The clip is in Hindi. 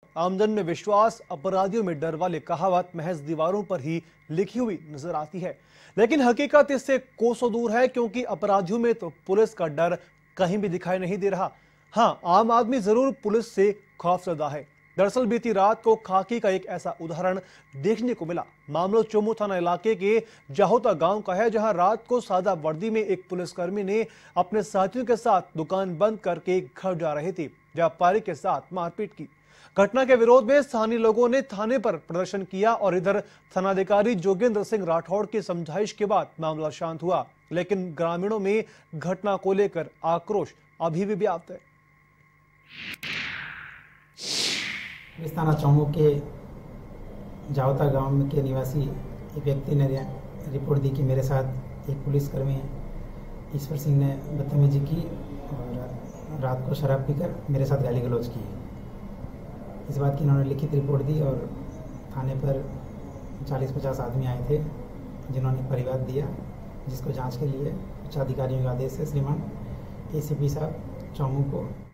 आमजन में विश्वास, अपराधियों में डर वाली कहावत महज दीवारों पर ही लिखी हुई नजर आती है, लेकिन हकीकत इससे कोसों दूर है, क्योंकि अपराधियों में तो पुलिस का डर कहीं भी दिखाई नहीं दे रहा। हाँ, आम आदमी जरूर पुलिस से खौफजदा है। दरअसल बीती रात को खाकी का एक ऐसा उदाहरण देखने को मिला। मामला चोमू थाना इलाके के जाहोता गांव का है, जहां रात को सादा वर्दी में एक पुलिसकर्मी ने अपने साथियों के साथ दुकान बंद करके घर जा रहे थे, व्यापारी के साथ मारपीट की। घटना के विरोध में स्थानीय लोगों ने थाने पर प्रदर्शन किया और इधर थानाधिकारी जोगेंद्र सिंह राठौड़ की समझाइश के बाद मामला शांत हुआ, लेकिन ग्रामीणों में घटना को लेकर आक्रोश अभी भी व्याप्त है। पुलिस थाना चौमू के जावता गांव के निवासी एक व्यक्ति ने रिपोर्ट दी कि मेरे साथ एक पुलिसकर्मी ईश्वर सिंह ने बदतमीजी की और रात को शराब पीकर मेरे साथ गाली गलौज की। इस बात की इन्होंने लिखित रिपोर्ट दी और थाने पर 40-50 आदमी आए थे, जिन्होंने परिवाद दिया, जिसको जांच के लिए उच्च अधिकारियों के आदेश से श्रीमान एसीपी साहब चौमू को